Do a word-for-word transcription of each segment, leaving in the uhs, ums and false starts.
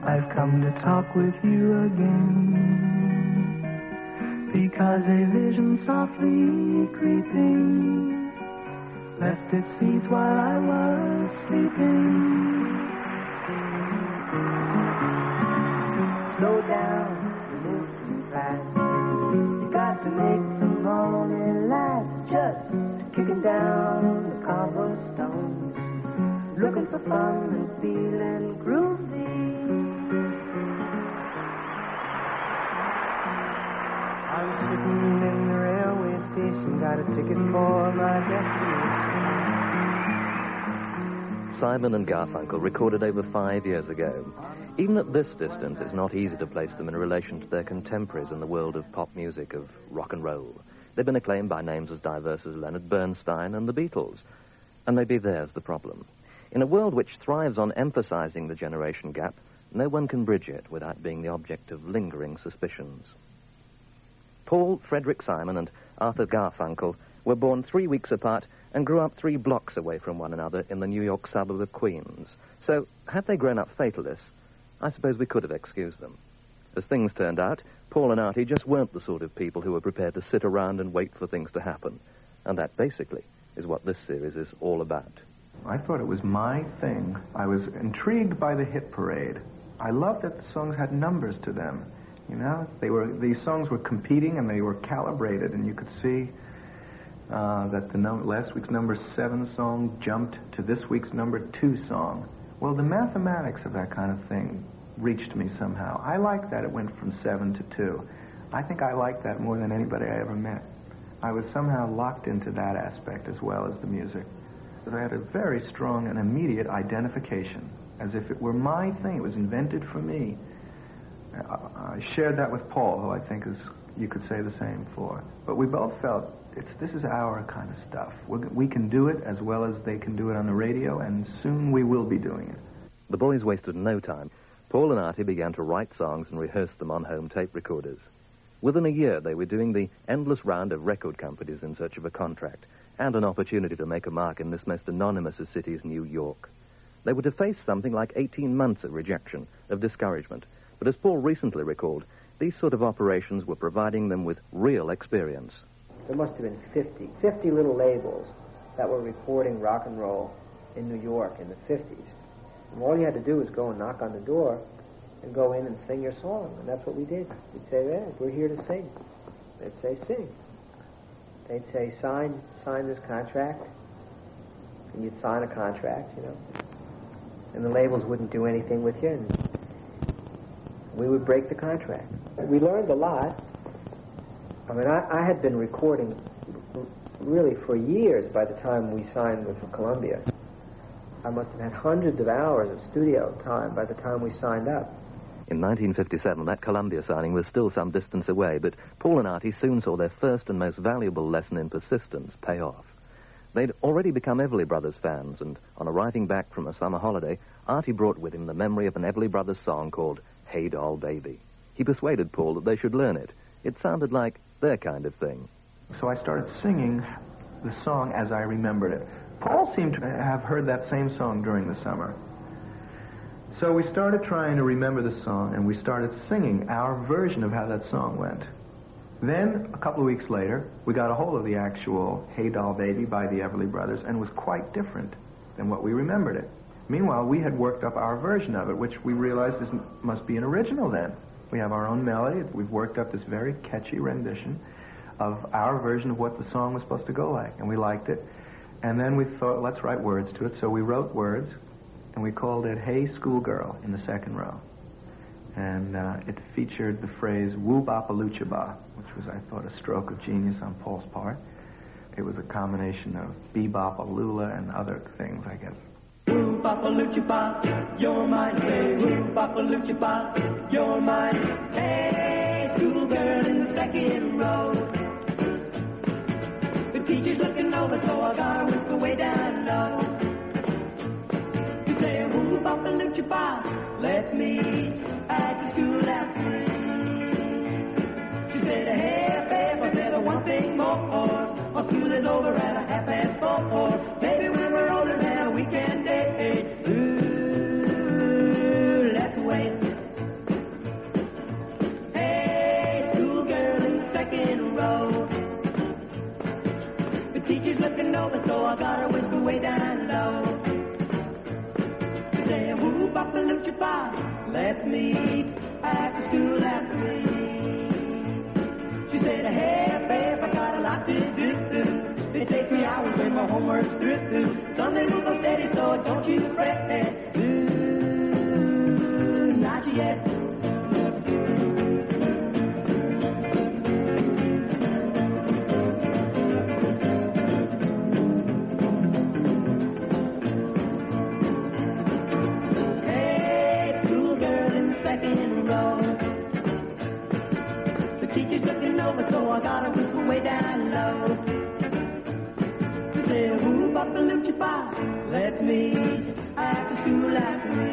I've come to talk with you again, because a vision softly creeping left its seeds while I was sleeping. Slow down, you move too fast. You got to make the morning last. Just kicking down the cobblestones, looking for fun and feeling groovy. I'm sitting in the railway station, got a ticket for my destination. Simon and Garfunkel, recorded over five years ago. Even at this distance, it's not easy to place them in relation to their contemporaries in the world of pop music, of rock and roll. They've been acclaimed by names as diverse as Leonard Bernstein and the Beatles. And maybe there's the problem. In a world which thrives on emphasizing the generation gap, no one can bridge it without being the object of lingering suspicions. Paul Frederick Simon and Arthur Garfunkel were born three weeks apart and grew up three blocks away from one another in the New York suburb of Queens. So, had they grown up fatalists, I suppose we could have excused them. As things turned out, Paul and Artie just weren't the sort of people who were prepared to sit around and wait for things to happen. And that, basically, is what this series is all about. I thought it was my thing. I was intrigued by the hit parade. I loved that the songs had numbers to them. You know, they were these songs were competing and they were calibrated, and you could see uh, that the num- last week's number seven song jumped to this week's number two song. Well, the mathematics of that kind of thing reached me somehow. I like that it went from seven to two. I think I liked that more than anybody I ever met. I was somehow locked into that aspect as well as the music. But I had a very strong and immediate identification, as if it were my thing. It was invented for me. I shared that with Paul, who I think is, you could say the same for. But we both felt it's this is our kind of stuff. We're, we can do it as well as they can do it on the radio, and soon we will be doing it. The boys wasted no time. Paul and Artie began to write songs and rehearse them on home tape recorders. Within a year, they were doing the endless round of record companies in search of a contract and an opportunity to make a mark in this most anonymous of cities, New York. They were to face something like eighteen months of rejection, of discouragement. But as Paul recently recalled, these sort of operations were providing them with real experience. There must have been fifty, fifty little labels that were recording rock and roll in New York in the fifties. And all you had to do was go and knock on the door and go in and sing your song. And that's what we did. We'd say, yeah, we're here to sing. They'd say, sing. They'd say, sign, sign this contract. And you'd sign a contract, you know. And the labels wouldn't do anything with you. And we would break the contract. We learned a lot. I mean, I, I had been recording really for years by the time we signed with Columbia. I must have had hundreds of hours of studio time by the time we signed up. In nineteen fifty-seven, that Columbia signing was still some distance away, but Paul and Artie soon saw their first and most valuable lesson in persistence pay off. They'd already become Everly Brothers fans, and on arriving back from a summer holiday, Artie brought with him the memory of an Everly Brothers song called Hey Doll Baby. He persuaded Paul that they should learn it. It sounded like their kind of thing. So I started singing the song as I remembered it. Paul seemed to have heard that same song during the summer. So we started trying to remember the song, and we started singing our version of how that song went. Then, a couple of weeks later, we got a hold of the actual Hey Doll Baby by the Everly Brothers, and it was quite different than what we remembered it. Meanwhile, we had worked up our version of it, which we realized this must be an original then. We have our own melody. We've worked up this very catchy rendition of our version of what the song was supposed to go like, and we liked it. And then we thought, let's write words to it. So we wrote words, and we called it Hey Schoolgirl in the second row. And uh, it featured the phrase woo-bop-a-lucha-ba, which was, I thought, a stroke of genius on Paul's part. It was a combination of bebop-a-lula and other things, I guess. Woo-bop-a-lucha-ba, you're mine. Say woo-bop-a-lucha-ba, you're mine. Hey, schoolgirl in the second row. The teacher's looking over, so I gotta whisper way down low. You say woo-bop-a-lucha-ba, let's meet at the school after. She said, hey, babe, I said one thing more. My school is over at a half past four. Maybe when we're older now we can date. Ooh, let's wait let's meet after school after me. She said, hey, babe, I got a lot to do. It takes me hours when my homework's through. Sunday will go steady, so don't you fret. Ooh, not yet. So I gotta whisper way down low. She said, whoop up the lucha bar, let's meet after school after me.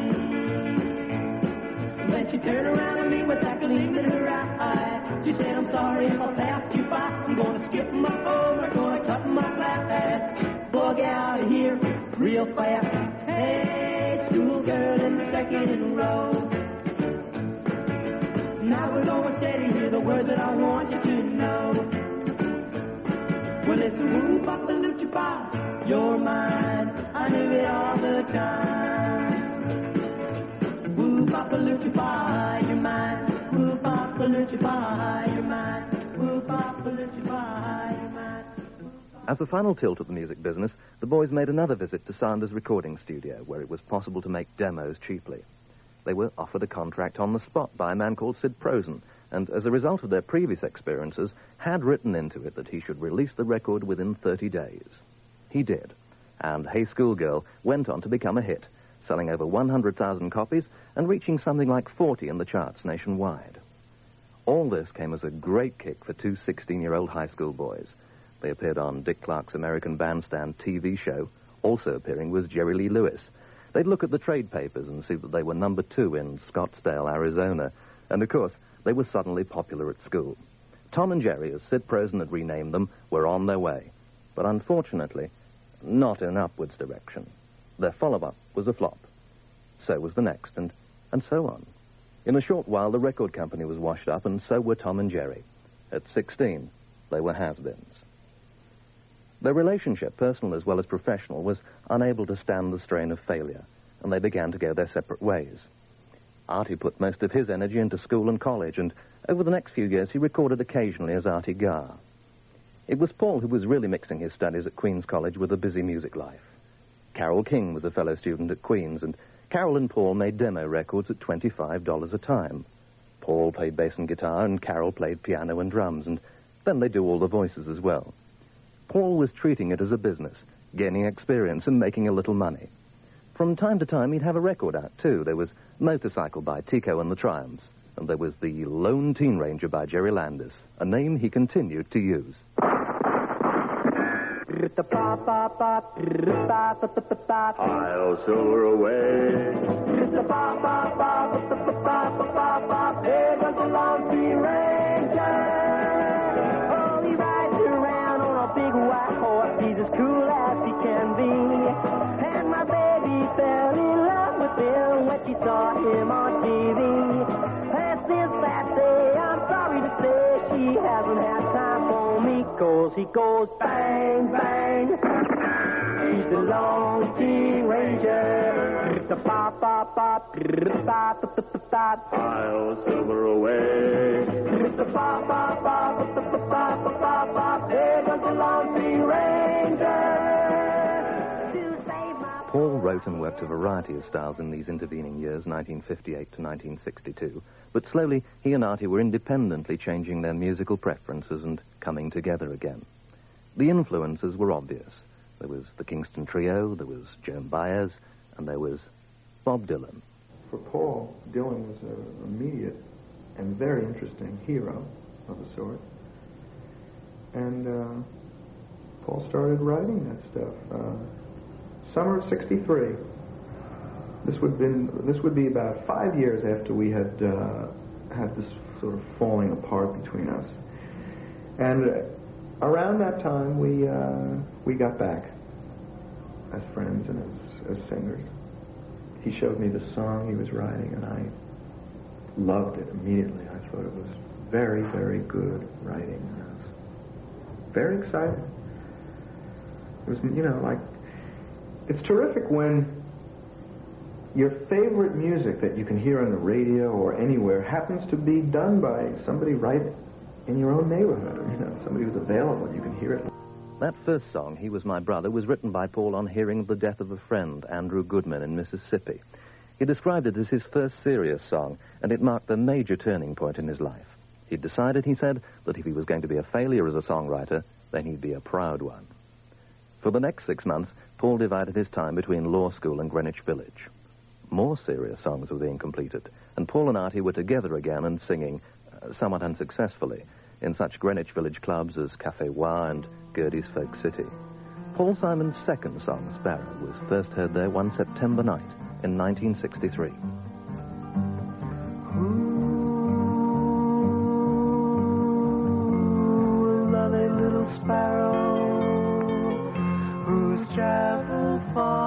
Then she turned around at me with that gleam in her eye. She said, I'm sorry if I passed you by. I'm gonna skip my over, gonna cut my class. Bug out of here real fast. Hey, schoolgirl in the second row. Now we're going steady, hear the words that I want you to know. Well, it's a whoop up the lucha bar, you're mine, I knew it all the time. Whoop up the lucha bar, you're mine, whoop up the lucha bar, you're mine, whoop up the lucha bar, you're mine. As a final tilt at the music business, the boys made another visit to Sanders' recording studio, where it was possible to make demos cheaply. They were offered a contract on the spot by a man called Sid Prosen, and as a result of their previous experiences, had written into it that he should release the record within thirty days. He did, and Hey Schoolgirl went on to become a hit, selling over one hundred thousand copies and reaching something like forty in the charts nationwide. All this came as a great kick for two sixteen-year-old high school boys. They appeared on Dick Clark's American Bandstand T V show. Also appearing was Jerry Lee Lewis. They'd look at the trade papers and see that they were number two in Scottsdale, Arizona. And, of course, they were suddenly popular at school. Tom and Jerry, as Sid Prosen had renamed them, were on their way. But, unfortunately, not in an upwards direction. Their follow-up was a flop. So was the next, and, and so on. In a short while, the record company was washed up, and so were Tom and Jerry. At sixteen, they were has-beens. Their relationship, personal as well as professional, was unable to stand the strain of failure, and they began to go their separate ways. Artie put most of his energy into school and college, and over the next few years he recorded occasionally as Artie Garr. It was Paul who was really mixing his studies at Queen's College with a busy music life. Carole King was a fellow student at Queen's, and Carole and Paul made demo records at twenty-five dollars a time. Paul played bass and guitar, and Carole played piano and drums, and then they'd do all the voices as well. Paul was treating it as a business, gaining experience and making a little money. From time to time, he'd have a record out, too. There was Motorcycle by Tico and the Triumphs, and there was The Lone Teen Ranger by Jerry Landis, a name he continued to use. I'll soar away. There goes the Lone Teen Ranger. Big white horse, he's as cool as he can be. And my baby fell in love with him when she saw him on T V. And since that day, I'm sorry to say she hasn't had time for me, 'cause he goes bang, bang. He's the Lone Teen Ranger. I'll silver away. There goes the Lone Teen Ranger. Paul wrote and worked a variety of styles in these intervening years, nineteen fifty-eight to nineteen sixty-two, but slowly he and Artie were independently changing their musical preferences and coming together again. The influences were obvious. There was the Kingston Trio, there was Joan Baez, and there was Bob Dylan. For Paul, Dylan was an immediate and very interesting hero of a sort. And uh, Paul started writing that stuff. Uh, summer of sixty-three. This would been this would be about five years after we had uh, had this sort of falling apart between us. And uh, around that time, we uh, we got back as friends and as, as singers. He showed me the song he was writing, and I loved it immediately. I thought it was very, very good writing. And I was very excited. It was, you know, like, it's terrific when your favorite music that you can hear on the radio or anywhere happens to be done by somebody right in your own neighborhood, or, you know, somebody who's available, you can hear it. That first song, He Was My Brother, was written by Paul on hearing of the death of a friend, Andrew Goodman, in Mississippi. He described it as his first serious song, and it marked a major turning point in his life. He'd decided, he said, that if he was going to be a failure as a songwriter, then he'd be a proud one. For the next six months, Paul divided his time between law school and Greenwich Village. More serious songs were being completed, and Paul and Artie were together again and singing, uh, somewhat unsuccessfully, in such Greenwich Village clubs as Café Wa and Gerdy's Folk City. Paul Simon's second song, Sparrow, was first heard there one September night in nineteen sixty-three. Ooh, lovely little sparrow who's traveled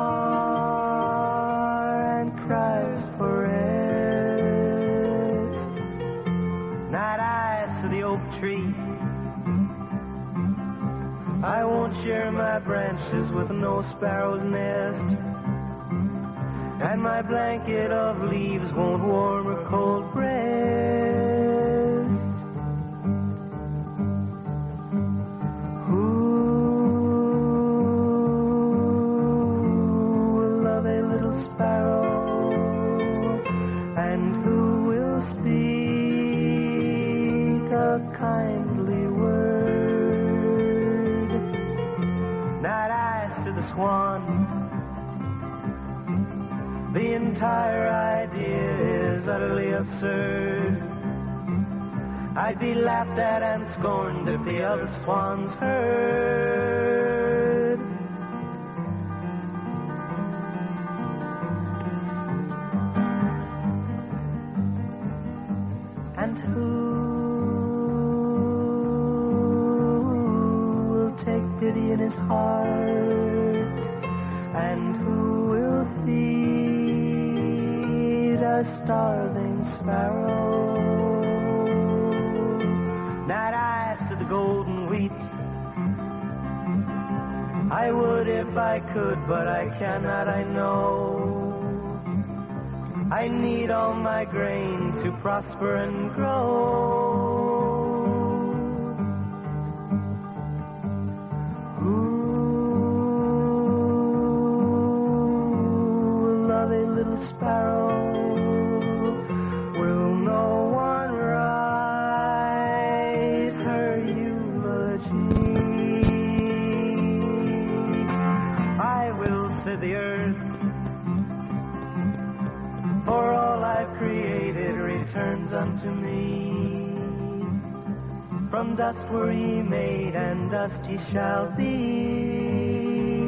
far and cries for rest. Night eyes to the oak tree. I won't share my branches with no sparrow's nest, and my blanket of leaves won't warm her cold breast. Ooh, a lovely little sparrow, and who will speak a kindly word. Night eyes to the swan. The entire idea is utterly absurd. I'd be laughed at and scorned if the other swans heard. And who will take pity in his heart, and who will feed a starving sparrow? Night eyes to the golden wheat. I would if I could, but I cannot, I know. I need all my grain to prosper and grow. Ooh, lovely little sparrow, will no one write her eulogy? I will say the earth, for all I've created returns unto me. From dust were ye made, and dust ye shall be.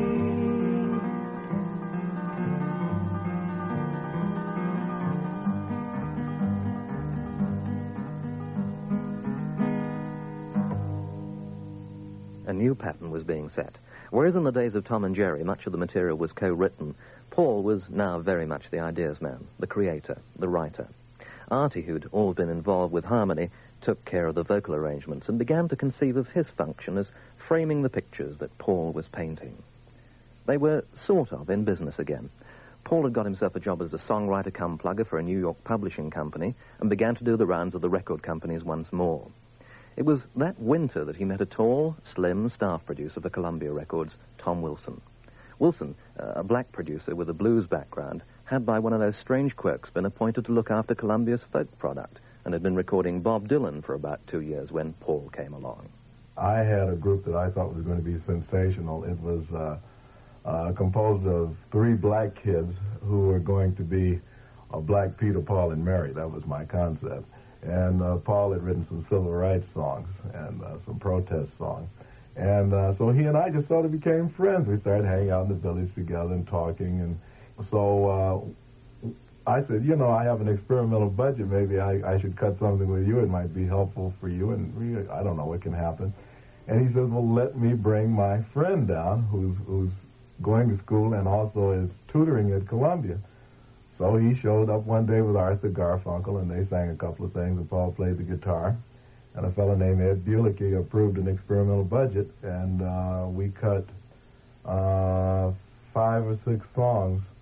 A new pattern was being set. Whereas in the days of Tom and Jerry, much of the material was co-written, Paul was now very much the ideas man, the creator, the writer. Artie, who'd all been involved with harmony, took care of the vocal arrangements and began to conceive of his function as framing the pictures that Paul was painting. They were sort of in business again. Paul had got himself a job as a songwriter-cum-plugger for a New York publishing company and began to do the rounds of the record companies once more. It was that winter that he met a tall, slim staff producer for Columbia Records, Tom Wilson. Wilson, uh, a black producer with a blues background, had by one of those strange quirks been appointed to look after Columbia's folk product and had been recording Bob Dylan for about two years when Paul came along. I had a group that I thought was going to be sensational. It was uh, uh, composed of three black kids who were going to be a black Peter, Paul, and Mary. That was my concept. And uh, Paul had written some civil rights songs and uh, some protest songs. And uh, so he and I just sort of became friends. We started hanging out in the village together and talking. And so uh, I said, you know, I have an experimental budget. Maybe I, I should cut something with you. It might be helpful for you. And we, I don't know what can happen. And he says, well, let me bring my friend down who's, who's going to school and also is tutoring at Columbia. So he showed up one day with Arthur Garfunkel, and they sang a couple of things, and Paul played the guitar. And a fellow named Ed Bulicky approved an experimental budget, and uh, we cut uh, five or six songs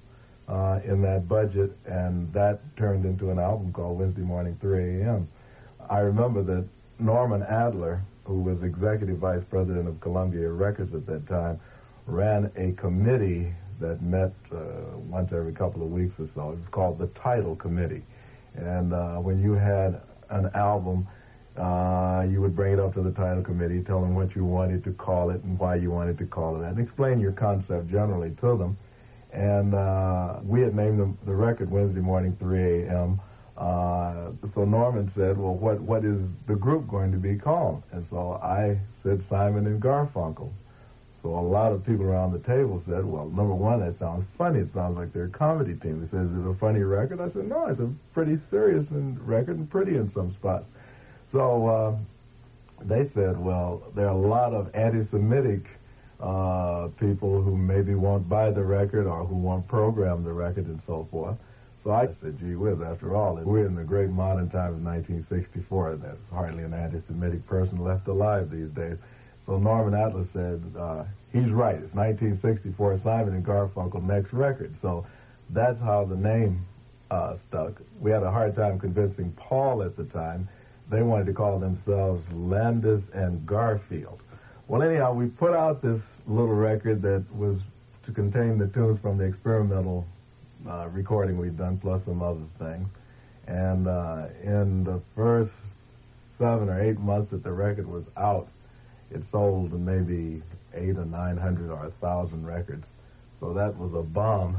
uh, in that budget, and that turned into an album called Wednesday Morning, three a.m. I remember that Norman Adler, who was executive vice president of Columbia Records at that time, ran a committee that met uh, once every couple of weeks or so. It was called the Title Committee. And uh, when you had an album, uh, you would bring it up to the Title Committee, tell them what you wanted to call it and why you wanted to call it that, and explain your concept generally to them. And uh, we had named the, the record Wednesday Morning, three a.m., Uh, so Norman said, well, what, what is the group going to be called? And so I said Simon and Garfunkel. So a lot of people around the table said, well, number one, that sounds funny. It sounds like they're a comedy team. They said, is it a funny record? I said, no, it's a pretty serious record and pretty in some spots. So uh, they said, well, there are a lot of anti-Semitic uh, people who maybe won't buy the record or who won't program the record and so forth. So I said, gee whiz, after all, we're in the great modern time of nineteen sixty-four, and there's hardly an anti-Semitic person left alive these days. So Norman Adler said, uh, he's right, it's nineteen sixty-four, Simon and Garfunkel, next record. So that's how the name uh, stuck. We had a hard time convincing Paul at the time. They wanted to call themselves Landis and Garfield. Well, anyhow, we put out this little record that was to contain the tunes from the experimental Uh, recording we'd done, plus some other things. And uh, in the first seven or eight months that the record was out, it sold maybe eight or nine hundred or a thousand records. So that was a bomb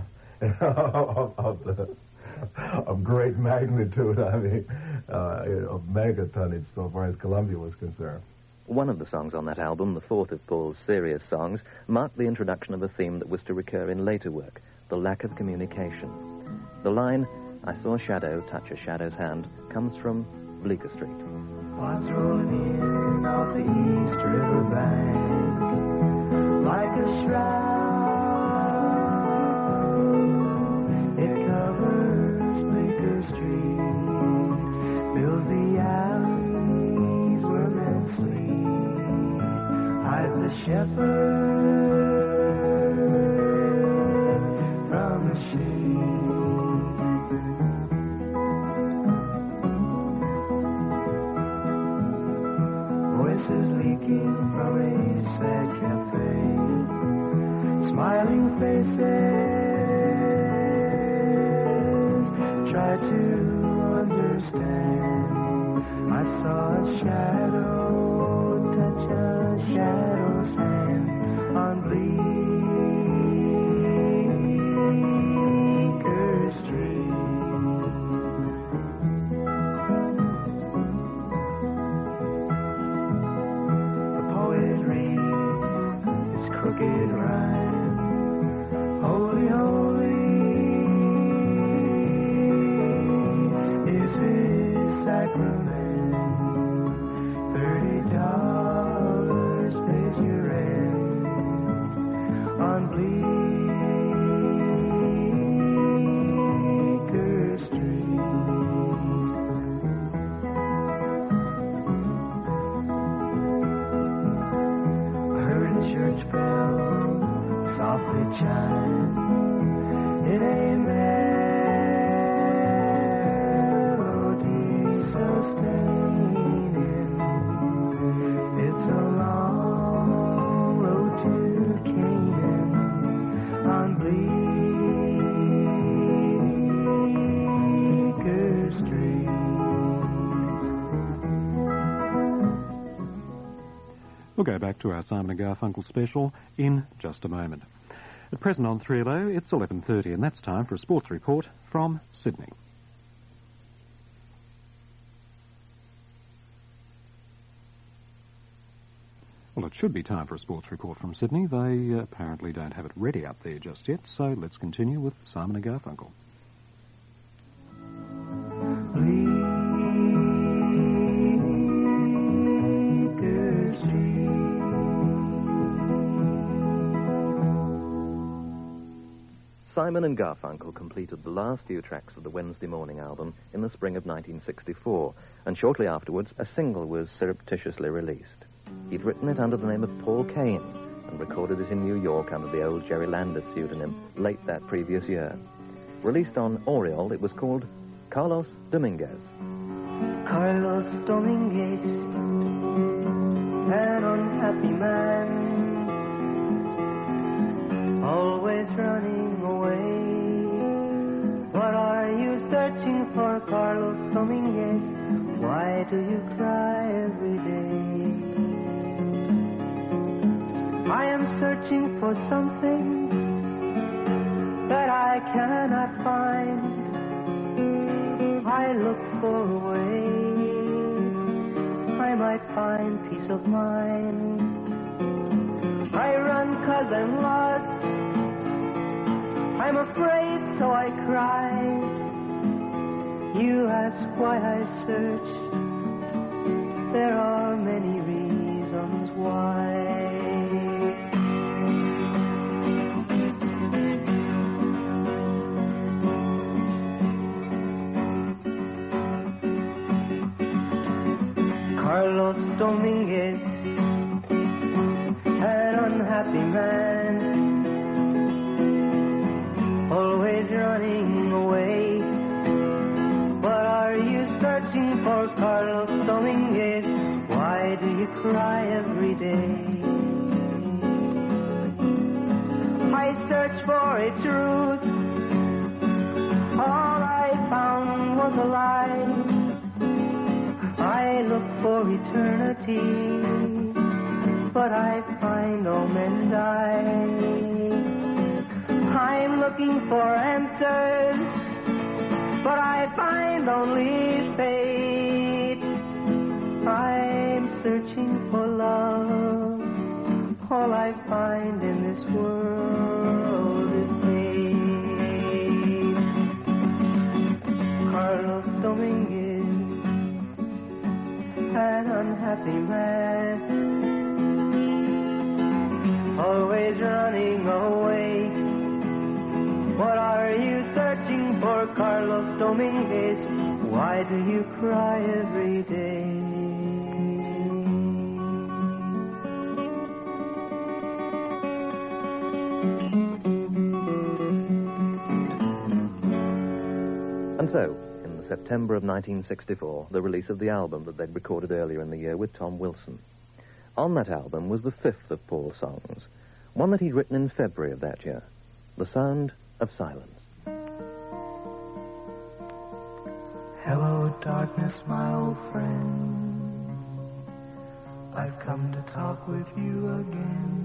of, of, the, of great magnitude. I mean, uh, of megatonnage so far as Columbia was concerned. One of the songs on that album, the fourth of Paul's serious songs, marked the introduction of a theme that was to recur in later work, the lack of communication. The line, I saw a shadow touch a shadow's hand, comes from Bleecker Street. Water's rolling in off the East River bank like a shroud. It covers Bleecker Street, fills the alleys where men sleep, hides the shepherd from the shade. Voices leaking from a sad cafe, smiling faces try to understand. I saw a shadow touch a shadow's hand on Bleecker Street. The poet reads his crooked rhyme. Holy, holy is his sacrament. Thirty dollars pays your rent on Bleecker Street. I heard a church bell softly chime in a melody sustaining. It's a long road to Canaan on Bleecker Street. We'll go back to our Simon and Garfunkel special in just a moment. At present on three L O, it's eleven thirty, and that's time for a sports report from Sydney. Well, it should be time for a sports report from Sydney. They uh, apparently don't have it ready up there just yet, so let's continue with Simon and Garfunkel. Bleecker Street. Simon and Garfunkel completed the last few tracks of the Wednesday Morning album in the spring of nineteen sixty-four, and shortly afterwards a single was surreptitiously released. He'd written it under the name of Paul Kane and recorded it in New York under the old Jerry Landis pseudonym late that previous year. Released on Oriole, it was called Carlos Dominguez. Carlos Dominguez, an unhappy man, always running away. What are you searching for, Carlos Dominguez? Why do you cry every day? I am searching for something that I cannot find. I look for a way I might find peace of mind. I run 'cause I'm lost, I'm afraid so I cry. You ask why I search, there are many reasons why. Carlos Dominguez, an unhappy man, always running away. What are you searching for, Carlos Dominguez? Why do you cry every day? I searched for a truth, all I found was a lie. I look for eternity, but I find all men die. I'm looking for answers, but I find only fate. I'm searching for love, all I find in this world is hate. Carlos Dominguez, an unhappy man, always running away. What are you searching for, Carlos Dominguez? Why do you cry every day? And so, in the September of nineteen sixty-four, the release of the album that they'd recorded earlier in the year with Tom Wilson. On that album was the fifth of Paul's songs, one that he'd written in February of that year, The Sound of Silence. Hello, darkness, my old friend. I've come to talk with you again,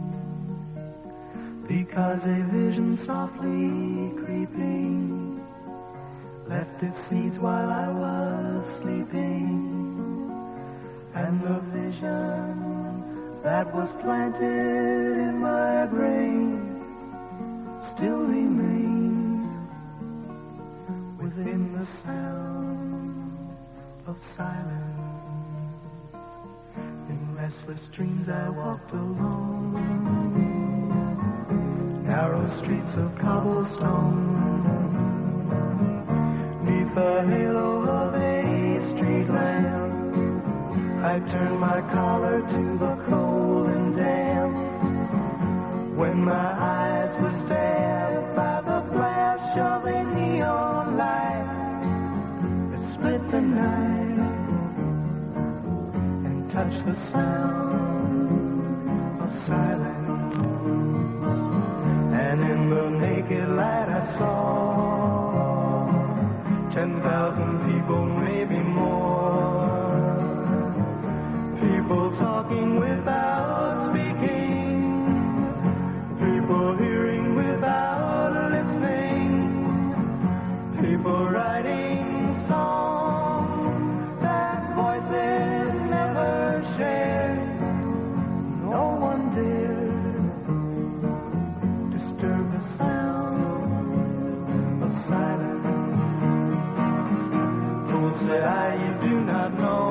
because a vision softly creeping left its seeds while I was sleeping, and the vision that was planted in my brain still remains within the sound of silence. In restless dreams I walked alone, narrow streets of cobblestone, neath the halo of a street lamp. I turned my collar to the cold and damp, when my eyes were stabbed by the flash of a neon light that split the night and touched the sound of silence. And in the naked light I saw ten thousand people, maybe more, people talking without speaking, people hearing without listening, people writing songs that voices never shared. No one dared disturb the sound of silence. Don't say I, you do not know,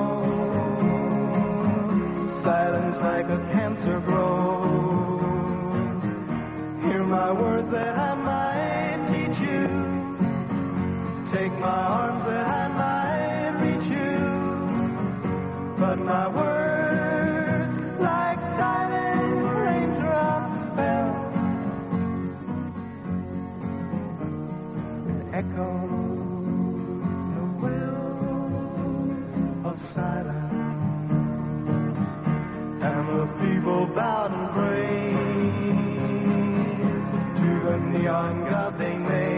silence like a cancer grows. Hear my words that I might teach you, take my arms that I might reach you, but my words like silent raindrops fell echo the wells of silence, and the people bowed and prayed to the neon god they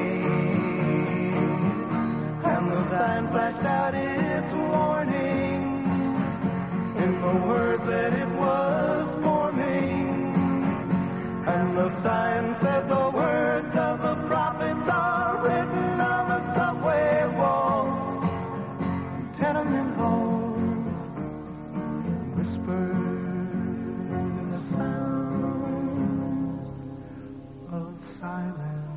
made, and the sign flashed out its warning in the words that it was forming, and the sign said the words of the prophets are written on the subway walls, tenement halls, whispered in the sounds of silence.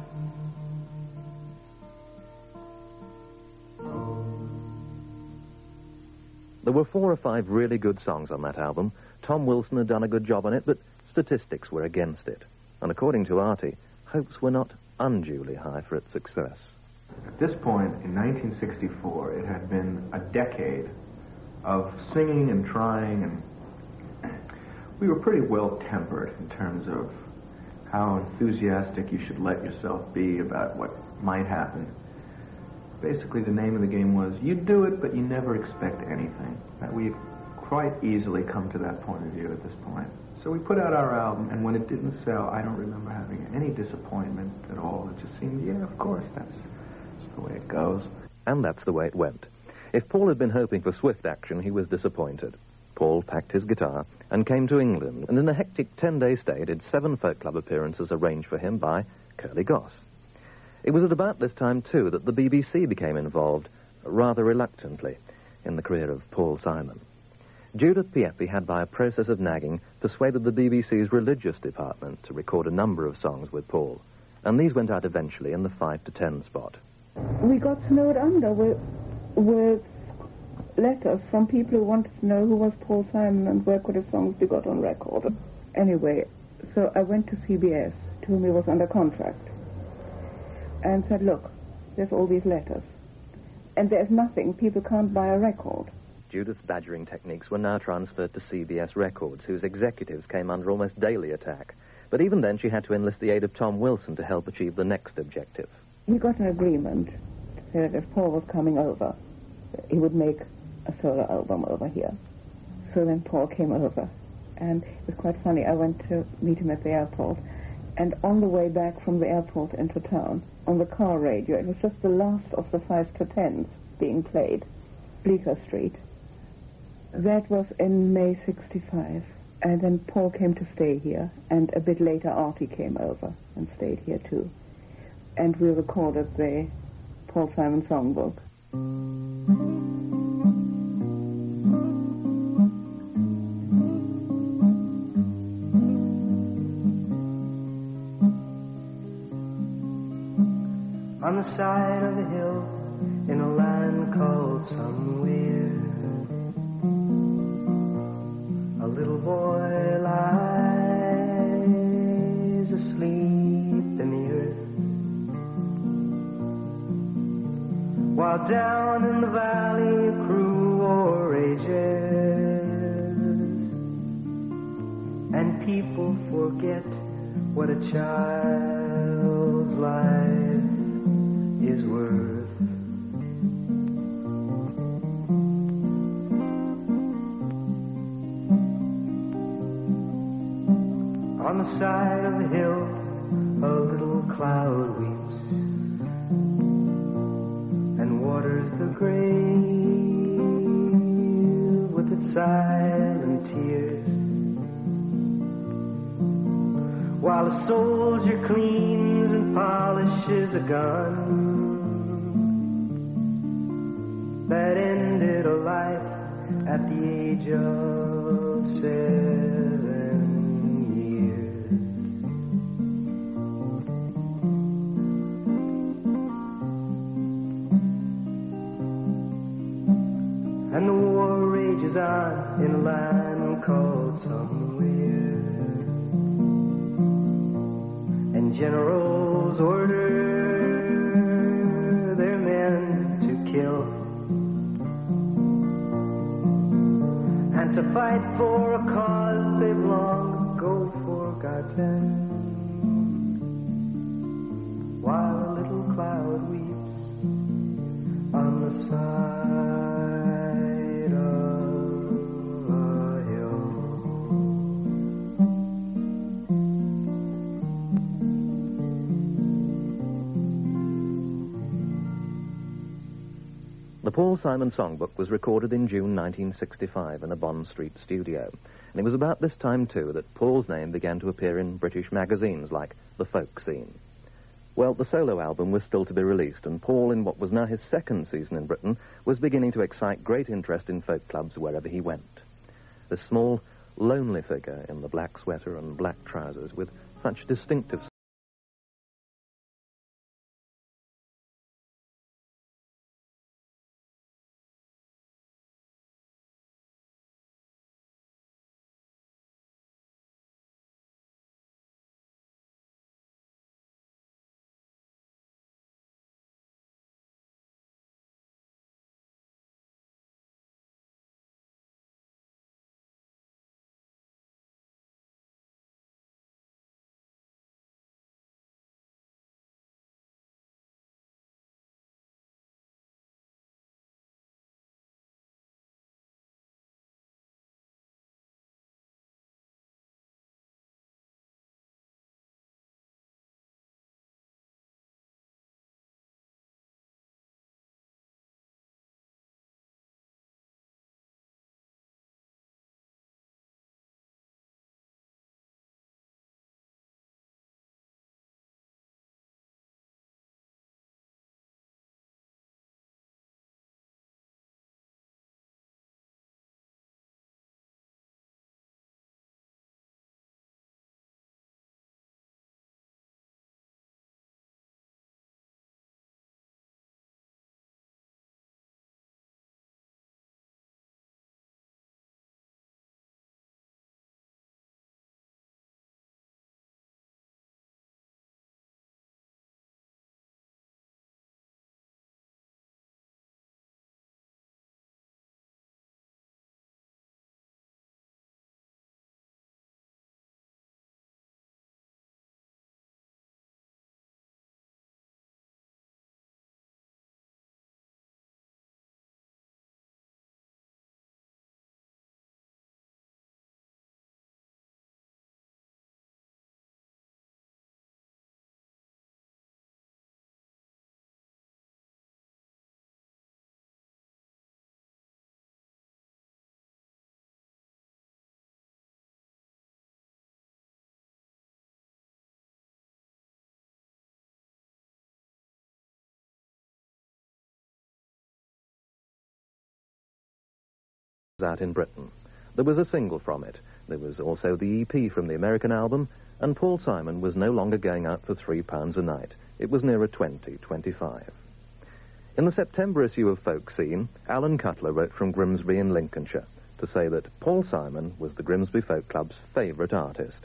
There were four or five really good songs on that album. Tom Wilson had done a good job on it, but statistics were against it. And according to Artie, hopes were not unduly high for its success. At this point, in nineteen sixty-four, it had been a decade of singing and trying, and we were pretty well-tempered in terms of how enthusiastic you should let yourself be about what might happen. Basically, the name of the game was, you do it, but you never expect anything. That we've quite easily come to that point of view at this point. So we put out our album, and when it didn't sell, I don't remember having any disappointment at all. It just seemed, yeah, of course, that's, that's the way it goes. And that's the way it went. If Paul had been hoping for swift action, he was disappointed. Paul packed his guitar and came to England, and in a hectic ten-day stay did seven folk club appearances arranged for him by Curly Goss. It was at about this time, too, that the B B C became involved, rather reluctantly, in the career of Paul Simon. Judith Piepe had, by a process of nagging, persuaded the B B C's religious department to record a number of songs with Paul, and these went out eventually in the five to ten spot. We got snowed under with, with letters from people who wanted to know who was Paul Simon and where could his songs be got on record. Anyway, so I went to C B S, to whom he was under contract, and said, look, there's all these letters, and there's nothing, people can't buy a record. Judith's badgering techniques were now transferred to C B S Records, whose executives came under almost daily attack. But even then, she had to enlist the aid of Tom Wilson to help achieve the next objective. We got an agreement to say that if Paul was coming over, he would make a solo album over here. So then Paul came over, and it was quite funny. I went to meet him at the airport, and on the way back from the airport into town, on the car radio, it was just the last of the five to tens being played, Bleecker Street. That was in May sixty-five, and then Paul came to stay here, and a bit later Artie came over and stayed here too. And we recorded the Paul Simon songbook. On the side of a hill, in a land called somewhere, a little boy lies asleep in the earth, while down in the valley a crew war rages, and people forget what a child's life is worth. On the side of the hill, a little cloud weeps and waters the grave with its silent tears, while a soldier cleans and polishes a gun that ended a life at the age of seven years. And the war rages on in a land called somewhere, and generals order their men to kill and to fight for a cause they've long ago forgotten, while a little cloud weeps The Paul Simon Songbook was recorded in June nineteen sixty-five in a Bond Street studio. And it was about this time, too, that Paul's name began to appear in British magazines like The Folk Scene. Well, the solo album was still to be released, and Paul, in what was now his second season in Britain, was beginning to excite great interest in folk clubs wherever he went. The small, lonely figure in the black sweater and black trousers with such distinctive out in Britain. There was a single from it. There was also the E P from the American album, and Paul Simon was no longer going out for three pounds a night. It was nearer twenty, twenty-five. In the September issue of Folk Scene, Alan Cutler wrote from Grimsby in Lincolnshire to say that Paul Simon was the Grimsby Folk Club's favourite artist.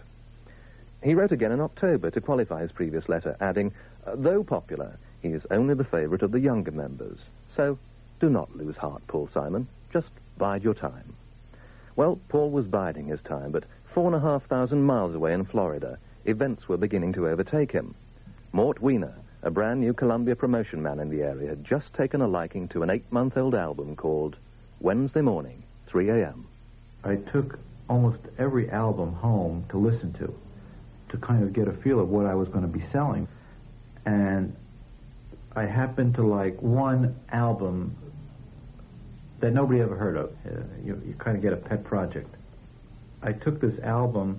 He wrote again in October to qualify his previous letter, adding, though popular, he is only the favourite of the younger members. So, do not lose heart, Paul Simon. Just bide your time. Well, Paul was biding his time, but four and a half thousand miles away in Florida, events were beginning to overtake him. Mort Weiner, a brand new Columbia promotion man in the area, had just taken a liking to an eight-month-old album called Wednesday Morning, three a.m. I took almost every album home to listen to, to kind of get a feel of what I was going to be selling. And I happened to like one album that nobody ever heard of. Uh, you, you kind of get a pet project. I took this album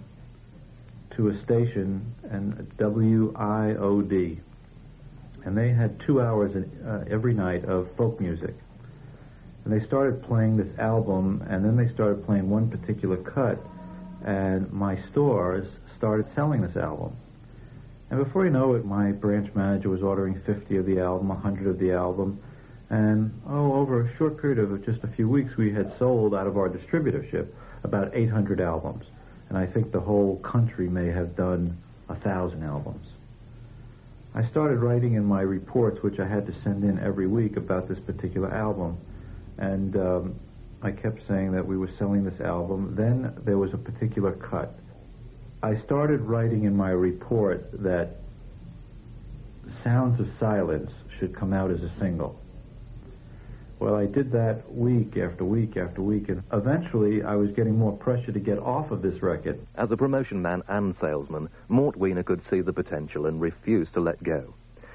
to a station, and W I O D, and they had two hours in, uh, every night of folk music. And they started playing this album, and then they started playing one particular cut, and my stores started selling this album. And before you know it, my branch manager was ordering fifty of the album, one hundred of the album, and, oh, over a short period of just a few weeks, we had sold out of our distributorship about eight hundred albums. And I think the whole country may have done a thousand albums. I started writing in my reports, which I had to send in every week, about this particular album. And um, I kept saying that we were selling this album. Then there was a particular cut. I started writing in my report that Sounds of Silence should come out as a single. Well, I did that week after week after week, and eventually I was getting more pressure to get off of this record. As a promotion man and salesman, Mort Weiner could see the potential and refused to let go.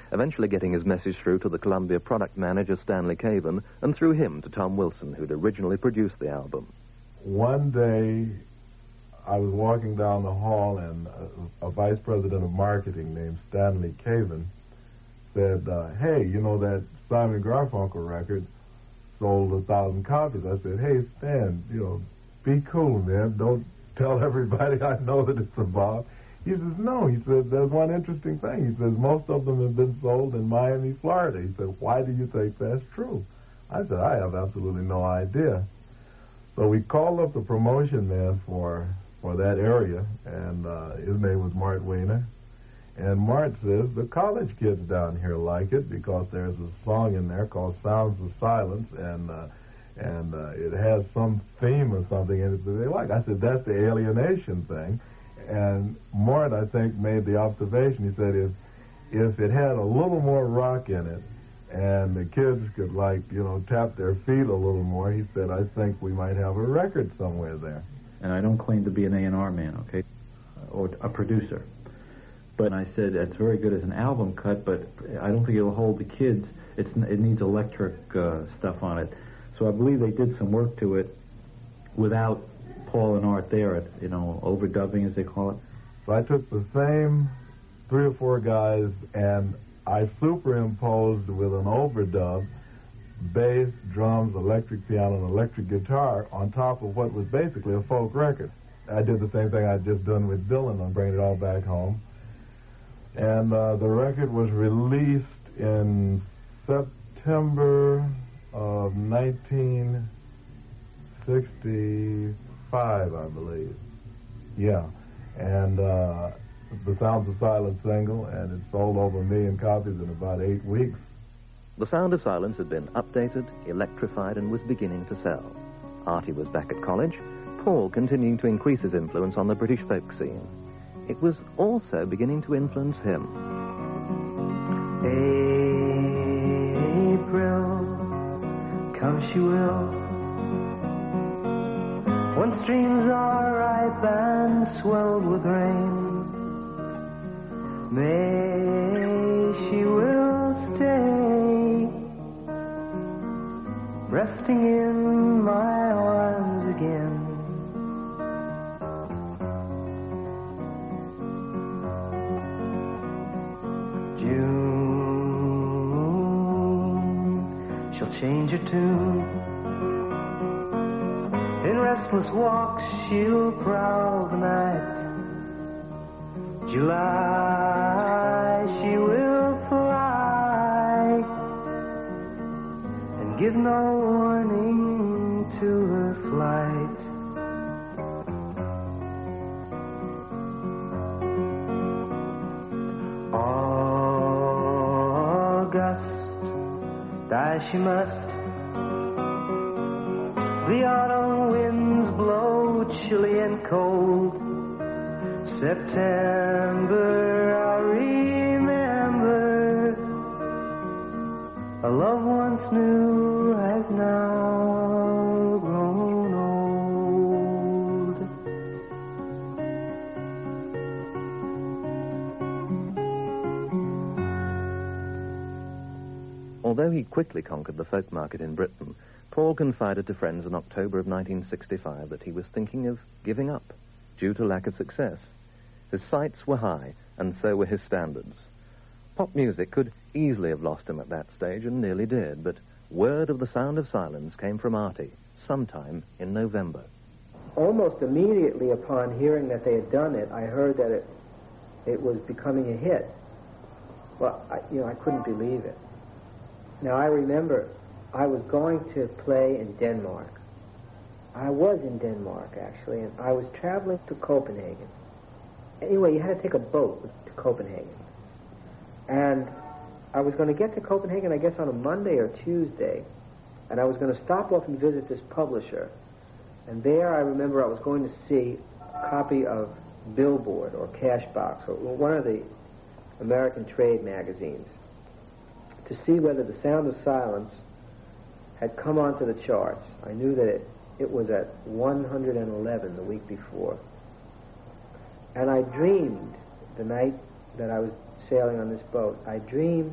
eventually getting his message through to the Columbia product manager, Stanley Caven, and through him to Tom Wilson, who'd originally produced the album. One day, I was walking down the hall, and a, a vice president of marketing named Stanley Caven said, uh, hey, you know that Simon and Garfunkel record sold a thousand copies. I said, hey, Stan, you know, be cool, man. Don't tell everybody I know that it's about. He says, no. He said, there's one interesting thing. He says, most of them have been sold in Miami, Florida. He said, why do you think that's true? I said, I have absolutely no idea. So we called up the promotion man for for that area, and uh, his name was Mart Weiner. And Mart says, the college kids down here like it because there's a song in there called Sounds of Silence, and uh, and uh, it has some theme or something in it that they like. I said, that's the alienation thing. And Mart, I think, made the observation. He said, if if it had a little more rock in it and the kids could, like, you know, tap their feet a little more, he said, I think we might have a record somewhere there. And I don't claim to be an A and R man, okay, or a producer. But I said, it's very good as an album cut, but I don't think it'll hold the kids. It's, it needs electric uh, stuff on it. So I believe they did some work to it without Paul and Art there, you know, overdubbing, as they call it. So I took the same three or four guys, and I superimposed with an overdub bass, drums, electric piano, and electric guitar on top of what was basically a folk record. I did the same thing I'd just done with Dylan on Bringing It All Back Home. And uh, the record was released in September of nineteen sixty-five, I believe. Yeah. And uh, the Sounds of Silence single, and it sold over a million copies in about eight weeks. The Sound of Silence had been updated, electrified, and was beginning to sell. Artie was back at college, Paul continuing to increase his influence on the British folk scene. It was also beginning to influence him. April, come she will, when streams are ripe and swelled with rain. May she will stay, resting in my arms again. June, she'll change her tune. In restless walks she'll prowl the night. July, she will fly and give no warning to her flight. August, die she must. The autumn winds blow chilly and cold. September, I'll remember. A love once new has now grown old. Although he quickly conquered the folk market in Britain, Paul confided to friends in October of nineteen sixty-five that he was thinking of giving up due to lack of success. His sights were high, and so were his standards. Pop music could easily have lost him at that stage, and nearly did, but word of the Sound of Silence came from Artie sometime in November. Almost immediately upon hearing that they had done it, I heard that it it was becoming a hit. Well, I, you know, I couldn't believe it. Now, I remember I was going to play in Denmark. I was in Denmark, actually, and I was traveling to Copenhagen. Anyway, you had to take a boat to Copenhagen. And I was going to get to Copenhagen, I guess, on a Monday or Tuesday, and I was going to stop off and visit this publisher. And there I remember I was going to see a copy of Billboard or Cashbox or one of the American trade magazines to see whether the Sound of Silence had come onto the charts. I knew that it, it was at one hundred eleven the week before. And I dreamed the night that I was sailing on this boat, I dreamed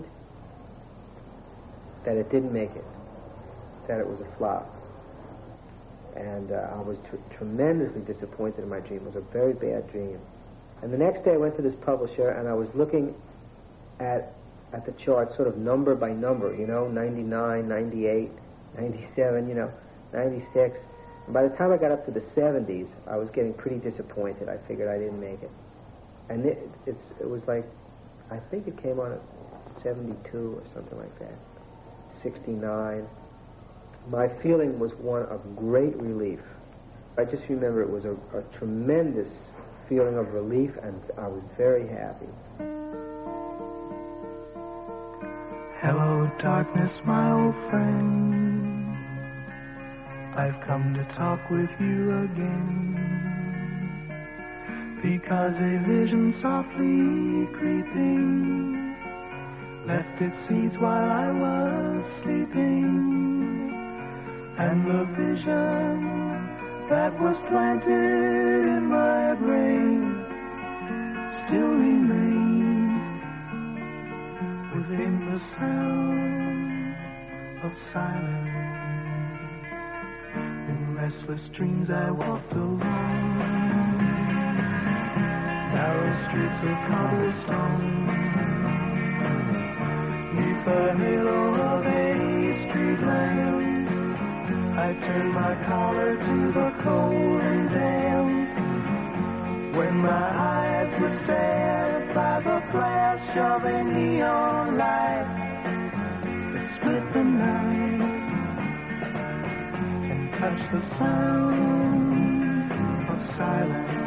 that it didn't make it, that it was a flop. And uh, I was tr- tremendously disappointed in my dream. It was a very bad dream. And the next day I went to this publisher, and I was looking at at the chart sort of number by number, you know, ninety-nine, ninety-eight, ninety-seven, you know, ninety-six. And by the time I got up to the seventies, I was getting pretty disappointed. I figured I didn't make it. And it, it's, it was like, I think it came on at seventy-two or something like that, sixty-nine. My feeling was one of great relief. I just remember it was a, a tremendous feeling of relief, and I was very happy. Hello, darkness, my old friend. I've come to talk with you again, because a vision softly creeping left its seeds while I was sleeping, and the vision that was planted in my brain still remains within the sound of silence. In restless dreams I walked along narrow streets of cobblestone, neath the halo of a street lamp. I turned my collar to the cold and damp, when my eyes were stabbed by the flash of a neon light that split the night and touched the sound of silence.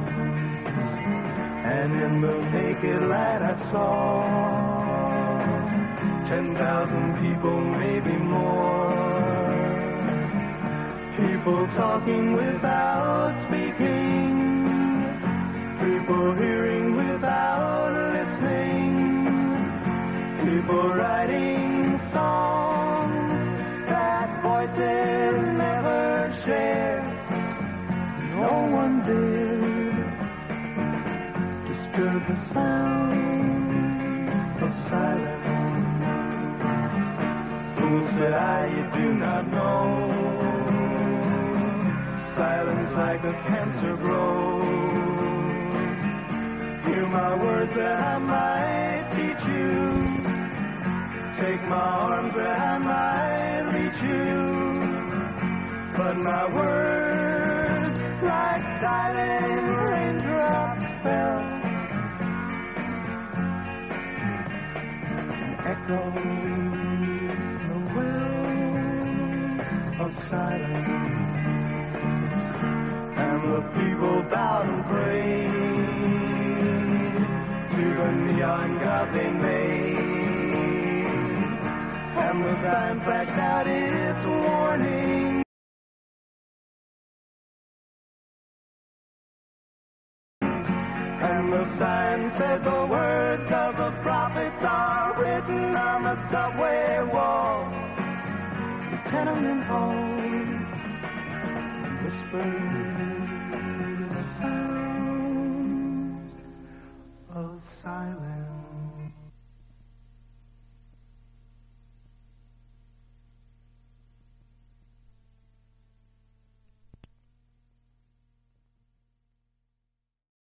And in the naked light I saw ten thousand people, maybe more. People talking without speaking, people hearing without listening, people writing songs that voices never share. No one dared disturb the sound of silence. Fool, said I, you do not know. Silence like a cancer grows. Hear my words that I might teach you. Take my arms that I might reach you. But my words, like silent raindrops, fell and echoed the well of silence. And the people bowed and prayed to the neon god they made. And the sign flashed out its warning. And the sign said the words of the prophets are written on the subway walls, the tenement halls, whispered